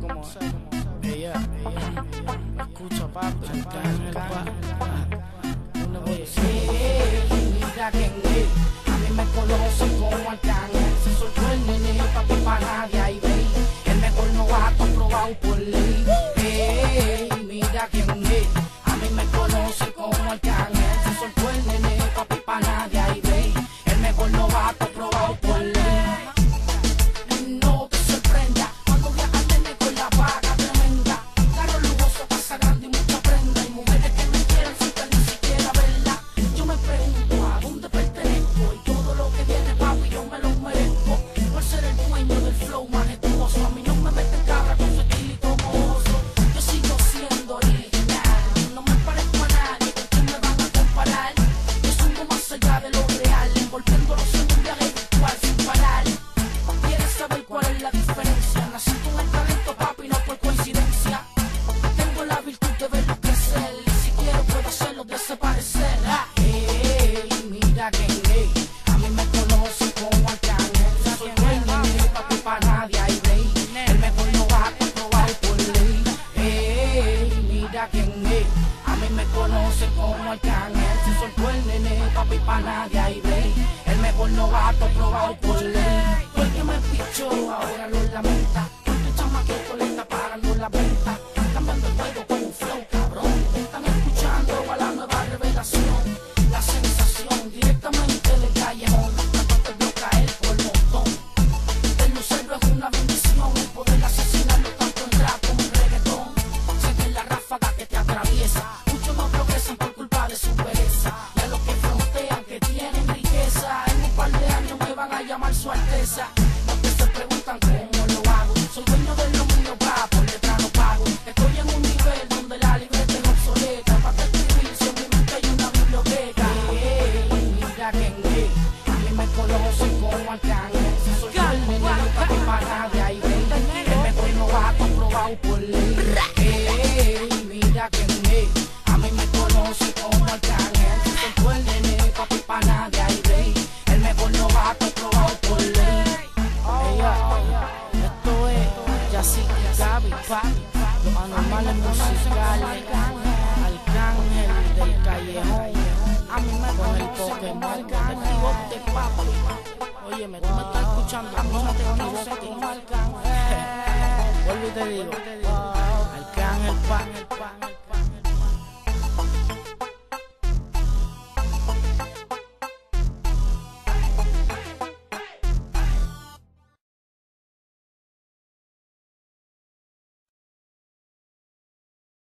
ella, me escucha, papi, una mira quién es, a mí me conocen como Arcángel. Se soltó el nene, papi, pa' nadie ahí ve. El mejor novato aprobado por ley. Mira quién es, a mí me conocen como Arcángel. Se soltó el nene, papi, pa' nadie ahí ve. El mejor novato aprobado por ley. No te sorprenda cuando viaja el nene con la paga tremenda. Carro lujoso, casa grande y mucha prenda. Y mujeres que me quieran sin que ni siquiera verla. Yo me pregunto a dónde pertenezco. Y todo lo que viene, papi, yo me lo merezco. Por ser el dueño del flow majestuoso. A mí no me meten cabra con su estilito mohoso. Yo sigo siendo original. No me parezco a nadie con quien me van a comparar. Yo subo más allá de lo real, envolviéndolos en un viaje virtual sin parar. ¿Quieres saber cuál es la diferencia? Nací con el talento, papi, no por coincidencia. Tengo la virtud de verlo crecer. Y si quiero puedo hacerlo desaparecer. Mira quién es, a mí me conocen como Arcángel. Soy el nene, papi, pa' nadie hay rey. El mejor novato probado por ley. Mira quién es, a mí me conocen como Arcángel. Se soltó el nene, papi, pa' nadie hay rey. El mejor novato probado por ley. Porque me pichó, ahora lo lamenta. Porque chamaquito le está pagando la venta. Cambiando el juego con un flow, cabrón. Están escuchando a la nueva revelación. La sensación directamente del callejón. Cuando te vio caer por el montón. El lucero es una bendición. El poder asesinarlo tanto en rap como en reggaetón. Sé que es la ráfaga que te atraviesa. Muchos no progresan por culpa de su pereza. Y a los que frontean que tienen riqueza, en un par de años me van a llamar su alteza. Los que se preguntan cómo lo hago. Soy dueño de lo mío, pa, por letra no pago. Estoy en un nivel donde la libreta es obsoleta. Para escribir si en mi mente hay una biblioteca. Mira quién es, a mí me conocen como Arcángel. Soy el nene, papi, pa' nadie hay rey. El mejor novato probado por ley. Mira quién es, a mí me conocen como Arcángel. Soy el nene, papi, pa' nadie hay rey. El mejor novato probado por ley. esto es Yacik, Gaby, papi, los anormales musicales, Arcángel del callejón, a mí me con el Pokémon, el pivote, papi. Oye, tú me estás escuchando, no te equivoques. Vuelvo y te digo, Arcángel,